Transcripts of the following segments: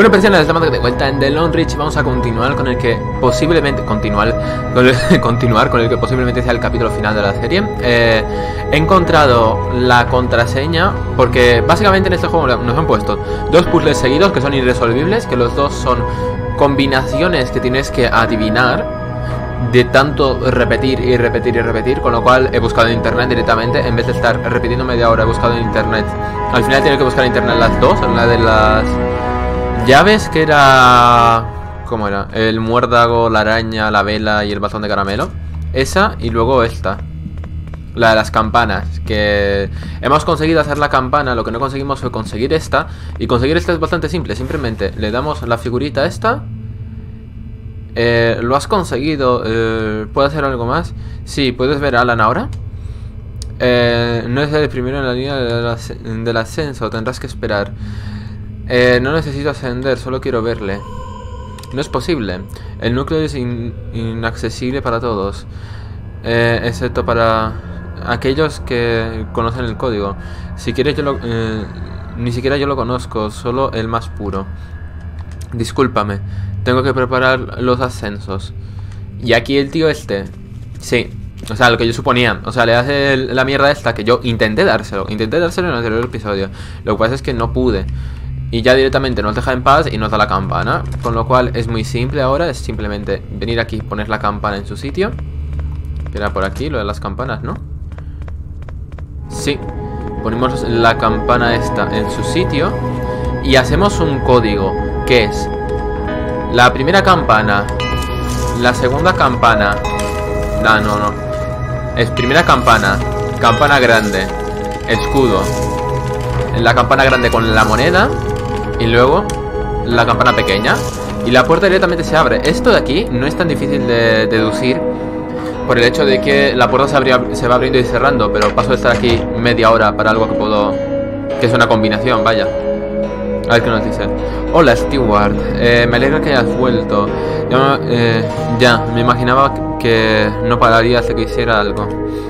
Bueno, personas, estamos de vuelta en The Lone Ridge. Vamos a continuar con el que posiblemente continuar con el que posiblemente sea el capítulo final de la serie. He encontrado la contraseña porque básicamente en este juego nos han puesto dos puzzles seguidos que son irresolvibles, que los dos son combinaciones que tienes que adivinar de tanto repetir y repetir y repetir, con lo cual he buscado en internet directamente. En vez de estar repitiendo media hora, he buscado en internet. Al final tiene que buscar en internet las dos, la de las llaves, que era... ¿cómo era? El muérdago, la araña, la vela y el bastón de caramelo. Esa, y luego esta, la de las campanas, que hemos conseguido hacer la campana. Lo que no conseguimos fue conseguir esta. Y conseguir esta es bastante simple, simplemente le damos la figurita esta. Lo has conseguido. ¿Puedo hacer algo más? Sí, puedes ver a Alan ahora. No es el primero en la línea del ascenso. Tendrás que esperar. No necesito ascender, solo quiero verle. No es posible. El núcleo es inaccesible para todos, excepto para aquellos que conocen el código. Si quieres yo ni siquiera yo lo conozco, solo el más puro. Discúlpame, tengo que preparar los ascensos. Y aquí el tío este, sí, o sea, lo que yo suponía, o sea, le hace la mierda esta que yo intenté dárselo en el anterior episodio. Lo que pasa es que no pude. Y ya directamente nos deja en paz y nos da la campana. Con lo cual es muy simple ahora. Es simplemente venir aquí, poner la campana en su sitio. Que era por aquí, lo de las campanas, ¿no? Sí. Ponemos la campana esta en su sitio. Y hacemos un código, que es la primera campana, la segunda campana. No. Es primera campana, campana grande, escudo, la campana grande con la moneda. Y luego la campana pequeña. Y la puerta directamente se abre. Esto de aquí no es tan difícil de deducir, por el hecho de que la puerta se va abriendo y cerrando. Pero paso de estar aquí media hora para algo que es una combinación, vaya. A ver qué nos dice. Hola, Stewart, me alegra que hayas vuelto. Ya, me imaginaba que no pararías de que hiciera algo.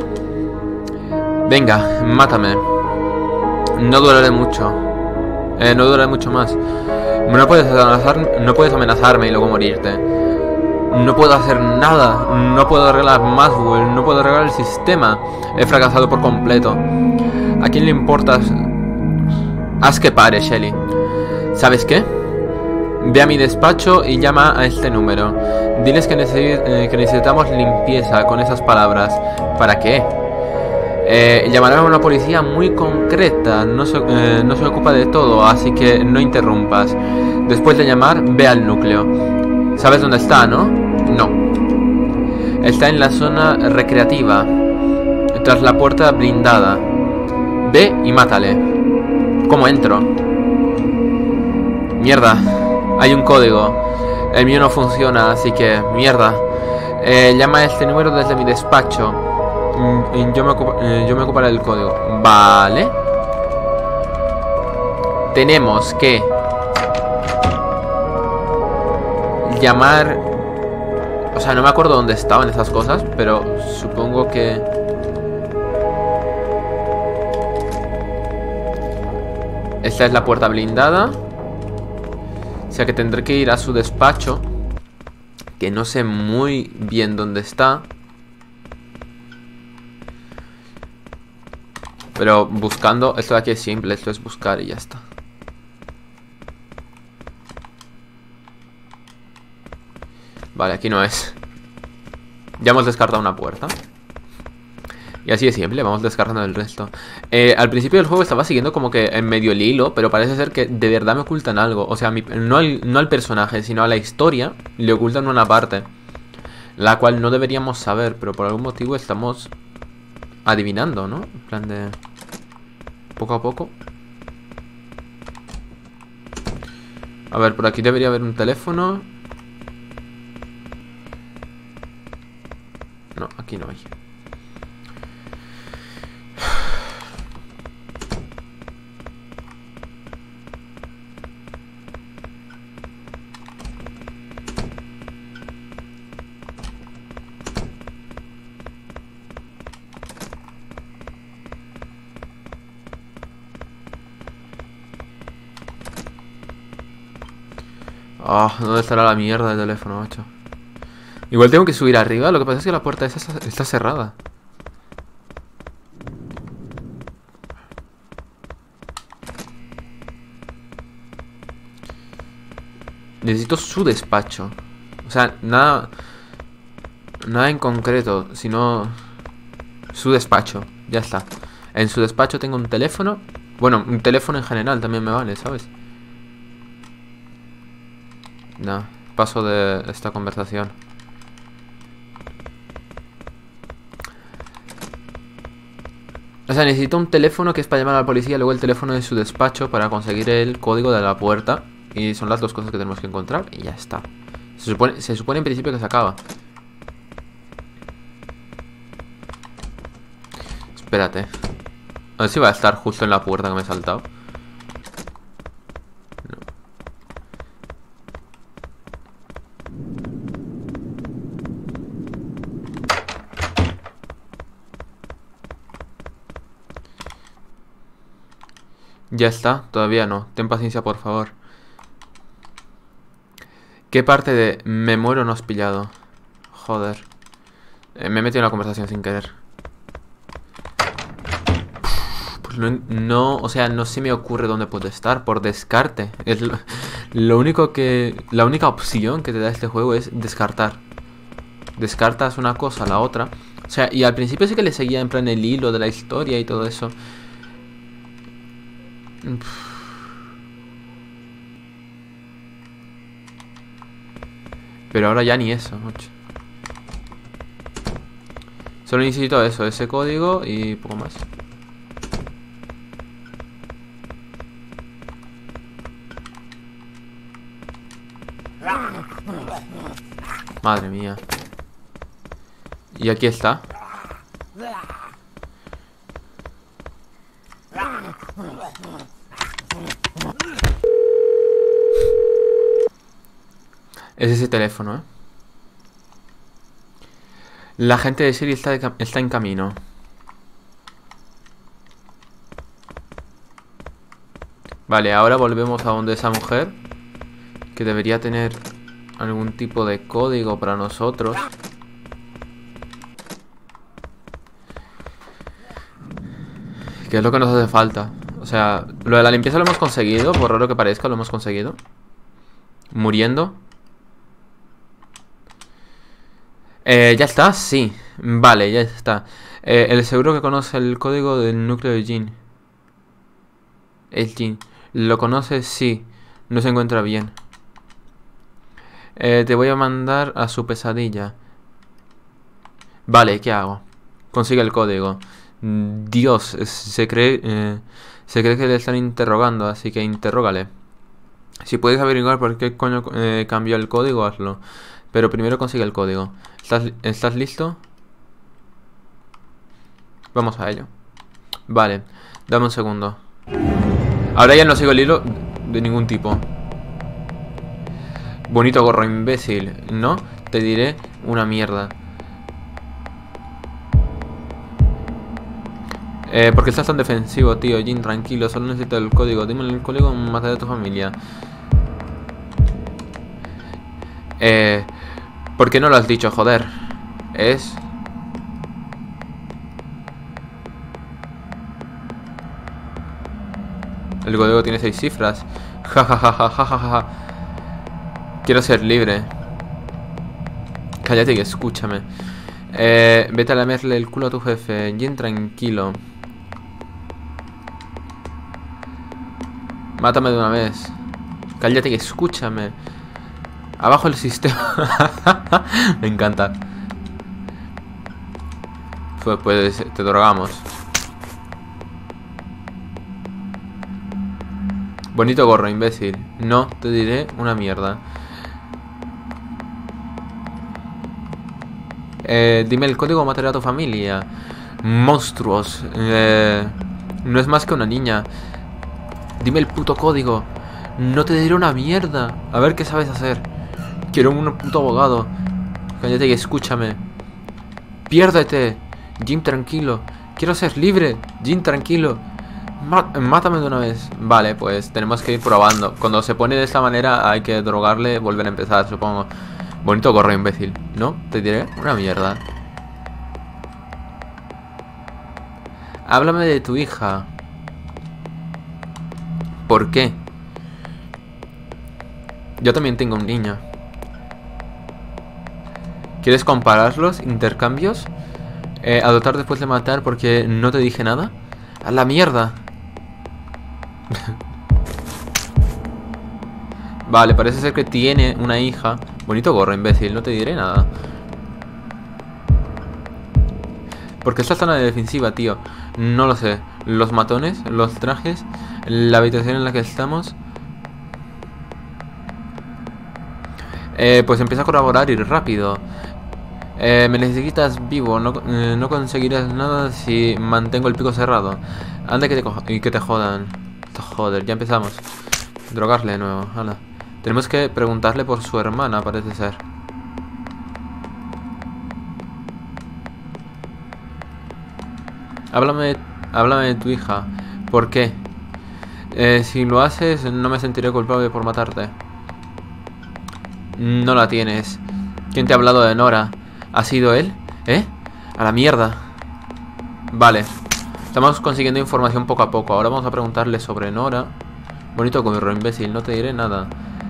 Venga, mátame. No duraré mucho. No duraré mucho más. No puedes amenazarme y luego morirte. No puedo hacer nada. No puedo arreglar Maxwell. No puedo arreglar el sistema. He fracasado por completo. ¿A quién le importas? Haz que pare, Shelly. ¿Sabes qué? Ve a mi despacho y llama a este número. Diles que necesitamos limpieza con esas palabras. ¿Para qué? Llamaré a una policía muy concreta. No se ocupa de todo, así que no interrumpas. Después de llamar, ve al núcleo. ¿Sabes dónde está, no? No. Está en la zona recreativa, tras la puerta blindada. Ve y mátale. ¿Cómo entro? Mierda, hay un código. El mío no funciona, así que mierda. Llama a este número desde mi despacho. Yo me ocuparé del código. Vale. Tenemos que llamar. O sea, no me acuerdo dónde estaban esas cosas, pero supongo que... Esta es la puerta blindada. O sea que tendré que ir a su despacho, que no sé muy bien dónde está. Pero buscando, esto de aquí es simple, esto es buscar y ya está. Vale, aquí no es. Ya hemos descartado una puerta. Y así de simple, vamos descartando el resto. Al principio del juego estaba siguiendo como que en medio el hilo, pero parece ser que de verdad me ocultan algo. O sea, no al personaje, sino a la historia le ocultan una parte, la cual no deberíamos saber, pero por algún motivo estamos adivinando, ¿no? En plan de... poco a poco. A ver, por aquí debería haber un teléfono. No, aquí no hay. Ah, ¿dónde estará la mierda del teléfono, macho? Igual tengo que subir arriba. Lo que pasa es que la puerta esa está cerrada. Necesito su despacho. O sea, nada en concreto, sino su despacho. Ya está. En su despacho tengo un teléfono. Bueno, un teléfono en general también me vale, ¿sabes? No, paso de esta conversación. O sea, necesito un teléfono que es para llamar a la policía, luego el teléfono de su despacho para conseguir el código de la puerta. Y son las dos cosas que tenemos que encontrar y ya está. Se supone en principio que se acaba. Espérate. A ver si va a estar justo en la puerta que me he saltado. No. Ya está, todavía no. Ten paciencia, por favor. ¿Qué parte de me muero no has pillado? Joder. Me he metido en la conversación sin querer. Pues no, o sea, no se me ocurre dónde puede estar, por descarte. Es lo único que... La única opción que te da este juego es descartar. Descartas una cosa a la otra. O sea, y al principio sí que le seguía en plan el hilo de la historia y todo eso. Pero ahora ya ni eso, macho. Solo necesito eso, ese código y poco más. Madre mía. Y aquí está. Es ese teléfono, ¿eh? La gente de Siri está en camino. Vale, ahora volvemos a donde esa mujer, que debería tener algún tipo de código para nosotros. ¿Qué es lo que nos hace falta? O sea, lo de la limpieza lo hemos conseguido, por raro que parezca, lo hemos conseguido. Muriendo. Ya está, sí. Vale, ya está. El seguro que conoce el código del núcleo de Jean. Es Jean. ¿Lo conoce? Sí. No se encuentra bien. Te voy a mandar a su pesadilla. Vale, ¿qué hago? Consigue el código. Dios, se cree que le están interrogando, así que interrógale. Si puedes averiguar por qué coño cambió el código, hazlo. Pero primero consigue el código. ¿Estás listo? Vamos a ello. Vale, dame un segundo. Ahora ya no sigo el hilo de ningún tipo. Bonito gorro, imbécil. No, te diré una mierda. ¿Por qué estás tan defensivo, tío? Jin, tranquilo, solo necesito el código. Dime el código, mataré a tu familia. ¿Por qué no lo has dicho, joder? Es... El código tiene 6 cifras. Ja. Quiero ser libre. Cállate y escúchame. Vete a lamerle el culo a tu jefe. Jin, tranquilo. Mátame de una vez. Cállate y escúchame. Abajo el sistema. Me encanta. Pues te drogamos. Bonito gorro, imbécil. No te diré una mierda. Dime el código, mataré a tu familia. Monstruos. No es más que una niña. Dime el puto código. No te diré una mierda. A ver qué sabes hacer. Quiero un puto abogado. Cállate y escúchame. Piérdete. Jim, tranquilo. Quiero ser libre. Jim, tranquilo. Mátame de una vez. Vale, pues tenemos que ir probando. Cuando se pone de esta manera hay que drogarle, volver a empezar, supongo. Bonito correo, imbécil. ¿No? Te diré una mierda. Háblame de tu hija. ¿Por qué? Yo también tengo un niño. ¿Quieres compararlos? ¿Intercambios? ¿Adoptar después de matar porque no te dije nada? ¡A la mierda! Vale, parece ser que tiene una hija. Bonito gorro, imbécil, no te diré nada. ¿Por qué esta zona de defensiva, tío? No lo sé. Los matones, los trajes, la habitación en la que estamos. Pues empieza a colaborar y rápido. Me necesitas vivo, no conseguirás nada si mantengo el pico cerrado. Anda que te jodan. Joder, ya empezamos. Drogarle de nuevo, hala. Tenemos que preguntarle por su hermana, parece ser. Háblame de tu hija. ¿Por qué? Si lo haces, no me sentiré culpable por matarte. No la tienes. ¿Quién te ha hablado de Nora? ¿Ha sido él? ¿Eh? A la mierda. Vale. Estamos consiguiendo información poco a poco. Ahora vamos a preguntarle sobre Nora. Bonito gorro, imbécil. No te diré nada.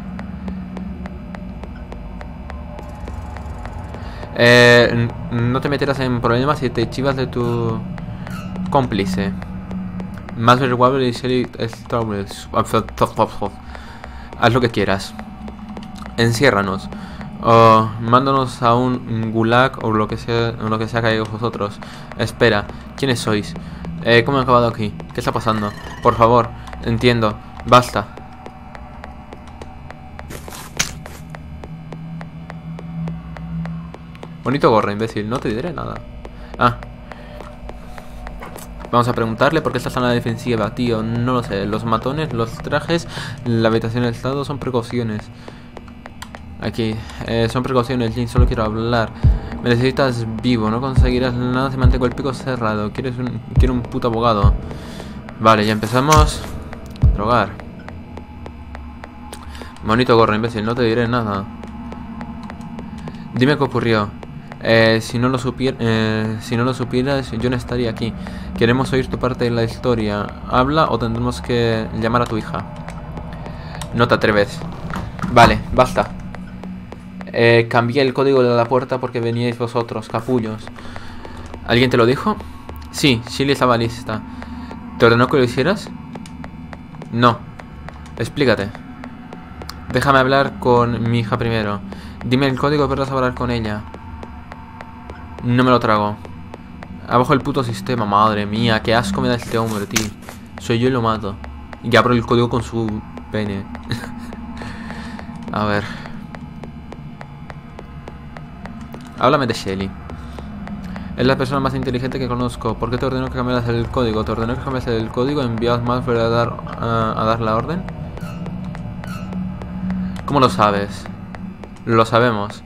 No te meterás en problemas si te chivas de tu cómplice. Más Weber y Shelly Strawberries. Haz lo que quieras. Enciérranos. O mándanos a un gulag o lo que sea que hagáis vosotros. Espera, ¿quiénes sois? ¿Cómo he acabado aquí? ¿Qué está pasando? Por favor, entiendo. Basta. Bonito gorro, imbécil. No te diré nada. Ah. Vamos a preguntarle por qué esta zona defensiva, tío. No lo sé. Los matones, los trajes, la habitación del estado son precauciones. Aquí. Son precauciones, Jin. Solo quiero hablar. Me necesitas vivo. No conseguirás nada si mantengo el pico cerrado. Quiero un puto abogado. Vale, ya empezamos. Drogar. Bonito gorro, imbécil. No te diré nada. Dime qué ocurrió. Si no lo supieras, yo no estaría aquí. Queremos oír tu parte de la historia. Habla o tendremos que llamar a tu hija. No te atreves. Vale, basta. Cambié el código de la puerta porque veníais vosotros, capullos. ¿Alguien te lo dijo? Sí, Shirley estaba lista. ¿Te ordenó que lo hicieras? No. Explícate. Déjame hablar con mi hija primero. Dime el código y podrás hablar con ella. No me lo trago. Abajo el puto sistema, madre mía. Qué asco me da este hombre, tío. Soy yo y lo mato. Y abro el código con su pene. A ver. Háblame de Shelly. Es la persona más inteligente que conozco. ¿Por qué te ordenó que cambiaras el código? ¿Te ordenó que cambiaras el código? ¿Envías más para a dar la orden? ¿Cómo lo sabes? Lo sabemos.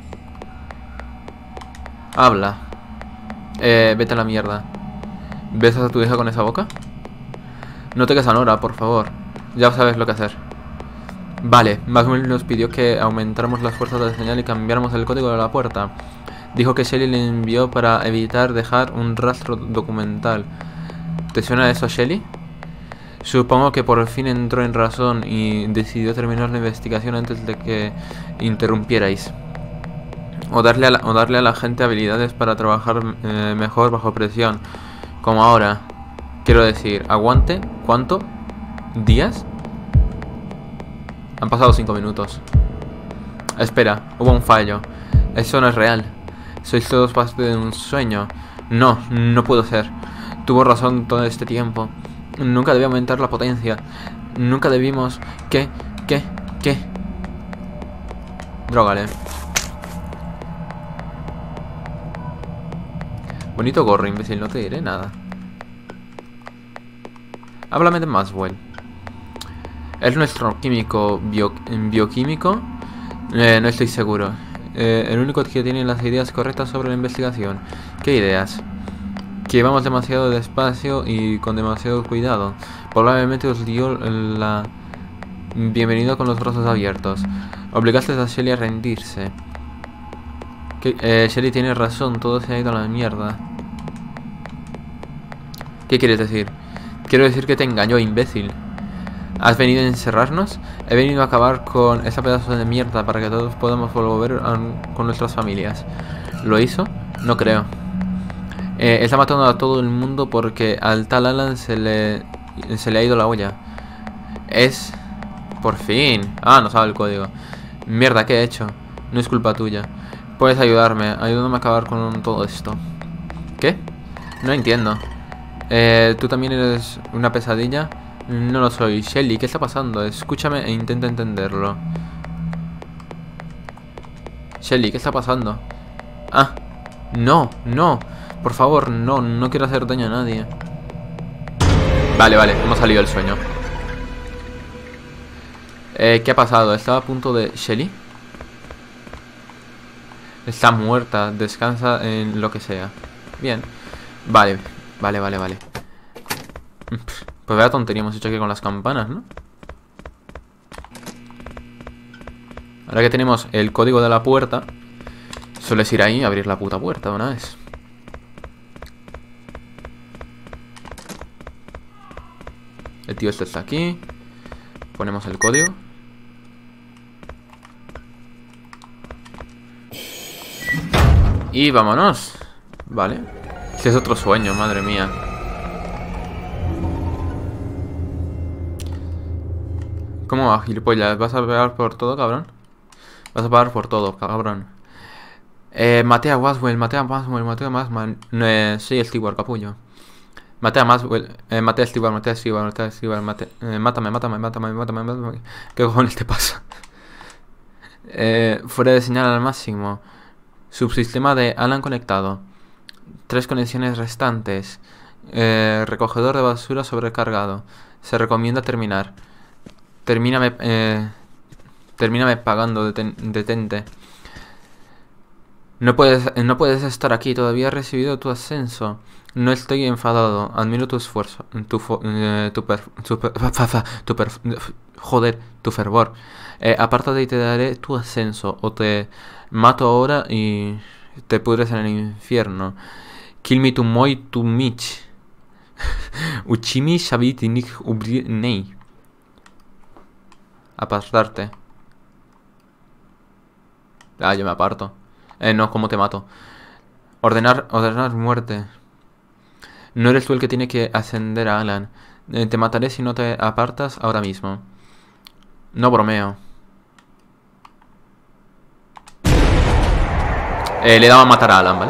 Habla. Vete a la mierda. ¿Besas a tu hija con esa boca? No te quedes a Nora, por favor. Ya sabes lo que hacer. Vale, Maxwell nos pidió que aumentáramos las fuerzas de señal y cambiáramos el código de la puerta. Dijo que Shelly le envió para evitar dejar un rastro documental. ¿Te suena eso, Shelly? Supongo que por fin entró en razón y decidió terminar la investigación antes de que interrumpierais. O darle a la gente habilidades para trabajar mejor bajo presión. Como ahora. Quiero decir, aguante. ¿Cuánto? ¿Días? Han pasado 5 minutos. Espera, hubo un fallo. Eso no es real. Sois todos parte de un sueño. No, no puedo ser. Tuvo razón todo este tiempo. Nunca debí aumentar la potencia. Nunca debimos... ¿Qué? Drógale. Bonito gorro, imbécil, no te diré nada. Háblame de Maxwell. ¿Es nuestro bioquímico? No estoy seguro. El único que tiene las ideas correctas sobre la investigación. ¿Qué ideas? que íbamos demasiado despacio y con demasiado cuidado. Probablemente os dio la bienvenida con los brazos abiertos. Obligaste a Shelly a rendirse. Shelly tiene razón, todo se ha ido a la mierda. ¿Qué quieres decir? Quiero decir que te engañó, imbécil. ¿Has venido a encerrarnos? He venido a acabar con esa pedazo de mierda para que todos podamos volver con nuestras familias. ¿Lo hizo? No creo. Está matando a todo el mundo porque al tal Alan se le ha ido la olla. Es... Por fin. Ah, no sabe el código. Mierda, ¿qué he hecho? No es culpa tuya. Puedes ayudarme. Ayúdame a acabar con todo esto. ¿Qué? No entiendo. ¿Tú también eres una pesadilla? No lo soy. Shelly, ¿qué está pasando? Escúchame e intenta entenderlo. Shelly, ¿qué está pasando? Ah, no, no. Por favor, no, no quiero hacer daño a nadie. Vale, hemos salido del sueño. ¿Qué ha pasado? ¿Estaba a punto de... Shelly? Está muerta, descansa en lo que sea. Bien. Vale. Pues vaya tontería hemos hecho aquí con las campanas, ¿no? Ahora que tenemos el código de la puerta, sueles ir ahí a abrir la puta puerta de una vez. El tío este está aquí. Ponemos el código. Y vámonos. Vale. Este es otro sueño, madre mía. ¿Cómo va, gilipollas? ¿Vas a pagar por todo, cabrón? Vas a pagar por todo, cabrón. Maté a Maswell. Sí, Stewart, capullo. Maté a Maswell. Maté a Stewart. Mátame. ¿Qué cojones te pasa? Fuera de señal al máximo. Subsistema de Alan conectado. 3 conexiones restantes. Recogedor de basura sobrecargado. Se recomienda terminar. Termíname pagando, detente. No puedes estar aquí, todavía he recibido tu ascenso. No estoy enfadado, admiro tu esfuerzo, tu fervor. Apártate y te daré tu ascenso, o te mato ahora y te pudres en el infierno. Kill me to moi to mich. Uchimi shabiti nik nei. Apartarte. Ah, yo me aparto. No, ¿cómo te mato? Ordenar muerte. No eres tú el que tiene que ascender a Alan. Te mataré si no te apartas ahora mismo. No bromeo. Le daba a matar a Alan, ¿vale?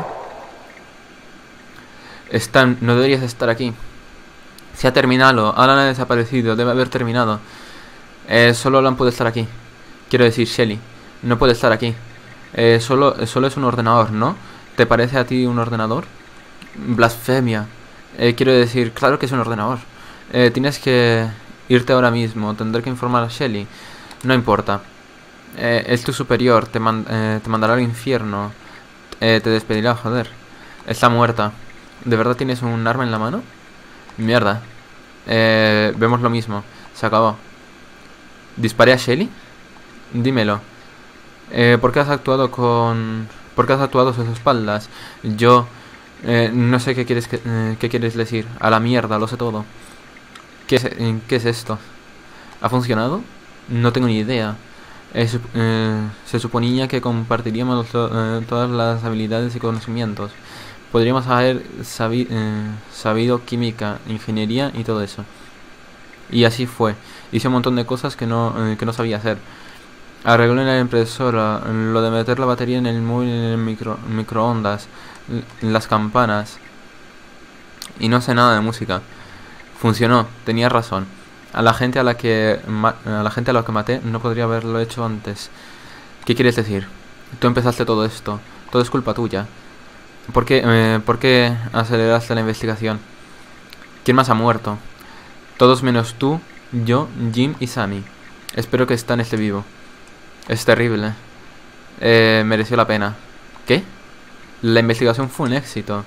Stan, no deberías estar aquí. Se ha terminado. Alan ha desaparecido. Debe haber terminado. Solo Alan puede estar aquí. Quiero decir, Shelly. No puede estar aquí. Solo es un ordenador, ¿no? ¿Te parece a ti un ordenador? Blasfemia. Quiero decir, claro que es un ordenador. Tienes que irte ahora mismo. Tendré que informar a Shelly. No importa. Es tu superior. Te mandará al infierno. Te despedirá, joder. Está muerta. ¿De verdad tienes un arma en la mano? Mierda. Vemos lo mismo. Se acabó. ¿Disparé a Shelly? Dímelo. ¿Por qué has actuado a sus espaldas? Yo... no sé qué quieres decir. A la mierda, lo sé todo. ¿Qué es esto? ¿Ha funcionado? No tengo ni idea. Se suponía que compartiríamos todas las habilidades y conocimientos. Podríamos haber sabido química, ingeniería y todo eso. Y así fue. Hice un montón de cosas que no sabía hacer. Arreglé la impresora, lo de meter la batería en el móvil, en el microondas, las campanas. Y no sé nada de música. Funcionó, tenía razón. A la gente a la que maté no podría haberlo hecho antes. ¿Qué quieres decir? Tú empezaste todo esto. Todo es culpa tuya. ¿Por qué aceleraste la investigación? ¿Quién más ha muerto? Todos menos tú, yo, Jim y Sammy. Espero que Stan esté vivo. Es terrible. Mereció la pena. ¿Qué? La investigación fue un éxito.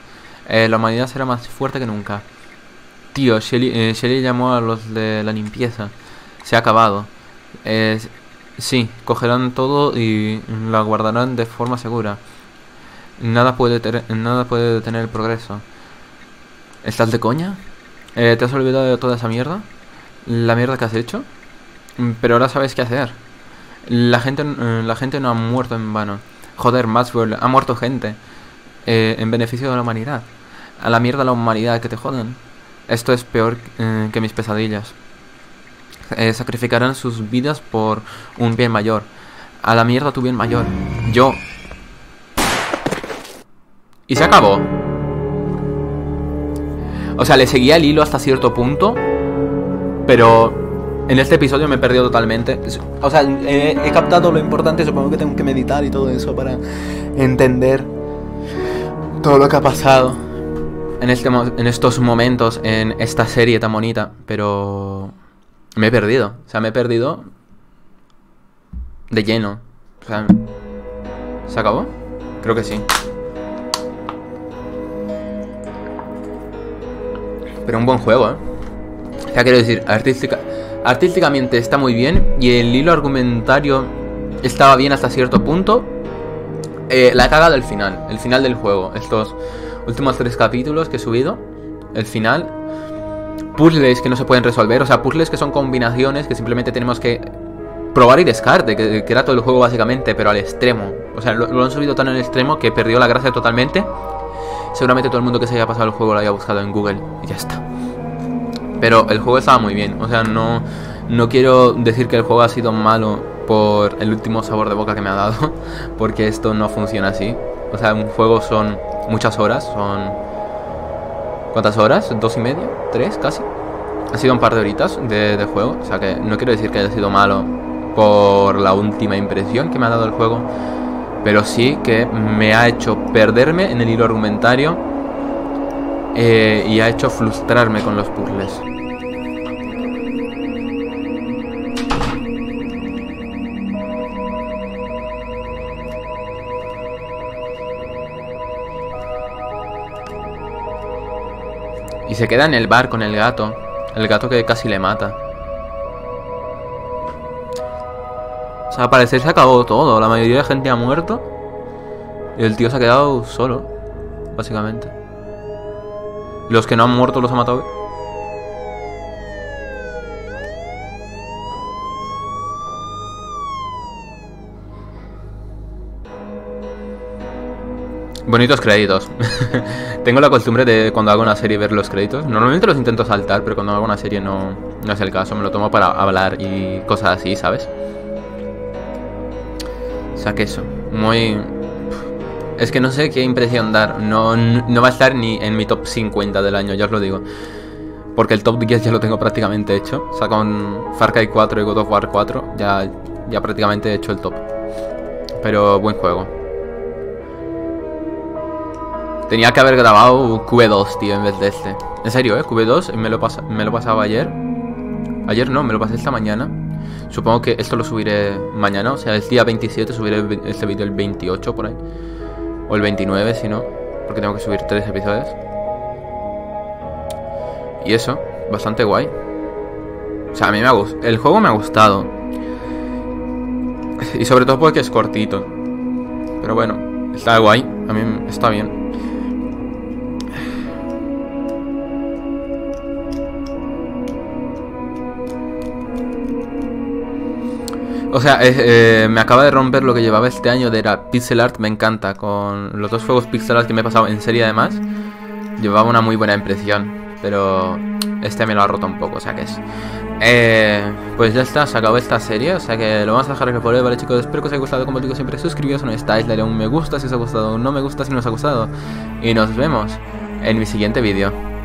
La humanidad será más fuerte que nunca. Tío, Shelly llamó a los de la limpieza. Se ha acabado. Sí, cogerán todo y la guardarán de forma segura. Nada puede detener el progreso. ¿Estás de coña? ¿Te has olvidado de toda esa mierda? ¿La mierda que has hecho? Pero ahora sabes qué hacer. La gente no ha muerto en vano. Joder, Maxwell, ha muerto gente. En beneficio de la humanidad. A la mierda la humanidad, que te jodan. Esto es peor que mis pesadillas. Sacrificarán sus vidas por un bien mayor. A la mierda tu bien mayor. Yo. Y se acabó. O sea, le seguía el hilo hasta cierto punto, pero en este episodio me he perdido totalmente. O sea, he captado lo importante. Supongo que tengo que meditar y todo eso para entender todo lo que ha pasado en estos momentos, en esta serie tan bonita. Pero me he perdido. O sea, me he perdido de lleno. O sea, ¿se acabó? Creo que sí. Pero un buen juego, ¿eh? O sea, quiero decir, artísticamente está muy bien. Y el hilo argumentario estaba bien hasta cierto punto. La cagada del final. El final del juego. Estos últimos 3 capítulos que he subido. El final. Puzzles que no se pueden resolver. O sea, puzzles que son combinaciones que simplemente tenemos que probar y descarte. Que era todo el juego básicamente, pero al extremo. O sea, lo han subido tan al extremo que perdió la gracia totalmente. Seguramente todo el mundo que se haya pasado el juego lo haya buscado en Google y ya está. Pero el juego estaba muy bien. O sea, no quiero decir que el juego ha sido malo por el último sabor de boca que me ha dado, porque esto no funciona así. O sea, un juego son muchas horas. Son... ¿cuántas horas? ¿2 y media? ¿3 casi? Ha sido un par de horitas de juego. O sea que no quiero decir que haya sido malo por la última impresión que me ha dado el juego, pero sí que me ha hecho perderme en el hilo argumentario y ha hecho frustrarme con los puzzles. Y se queda en el bar con el gato que casi le mata. O sea, al parecer se acabó todo. La mayoría de gente ha muerto y el tío se ha quedado solo, básicamente. Los que no han muerto los ha matado. Bonitos créditos. Tengo la costumbre de cuando hago una serie ver los créditos. Normalmente los intento saltar, pero cuando hago una serie no es el caso. Me lo tomo para hablar y cosas así, ¿sabes? O sea que eso, muy... Es que no sé qué impresión dar. No va a estar ni en mi top 50 del año, ya os lo digo. Porque el top 10 ya lo tengo prácticamente hecho. O sea, con Far Cry 4 y God of War 4 ya prácticamente he hecho el top. Pero buen juego. Tenía que haber grabado QB2, tío, en vez de este. En serio, QB2 me lo pasaba ayer. Ayer no, me lo pasé esta mañana. Supongo que esto lo subiré mañana. O sea, el día 27 subiré este vídeo el 28 por ahí. O el 29 si no, porque tengo que subir 3 episodios. Y eso, bastante guay. O sea, a mí el juego me ha gustado. Y sobre todo porque es cortito. Pero bueno, está guay. A mí está bien. O sea, me acaba de romper lo que llevaba este año de era pixel art. Me encanta. Con los 2 juegos pixel art que me he pasado en serie además, llevaba una muy buena impresión. Pero este me lo ha roto un poco, o sea que es... pues ya está, se acabó esta serie. O sea que lo vamos a dejar aquí por hoy, vale chicos. Espero que os haya gustado, como digo siempre, suscribiros si no estáis, dale un me gusta si os ha gustado, un no me gusta si no os ha gustado. Y nos vemos en mi siguiente vídeo.